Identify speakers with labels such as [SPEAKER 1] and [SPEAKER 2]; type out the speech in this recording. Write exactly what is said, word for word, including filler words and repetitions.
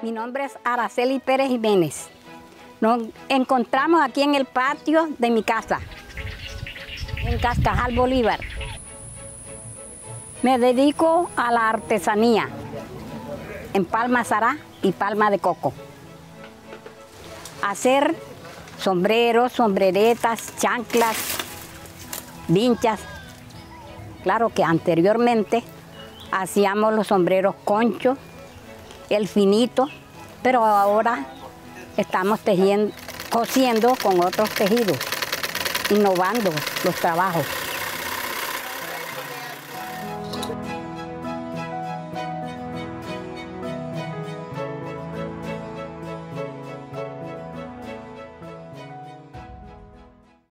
[SPEAKER 1] Mi nombre es Araceli Pérez Jiménez. Nos encontramos aquí en el patio de mi casa, en Cascajal, Bolívar. Me dedico a la artesanía en palma sará y palma de coco. Hacer sombreros, sombreretas, chanclas, vinchas. Claro que anteriormente hacíamos los sombreros conchos, el finito, pero ahora estamos tejiendo, cosiendo con otros tejidos, innovando los trabajos.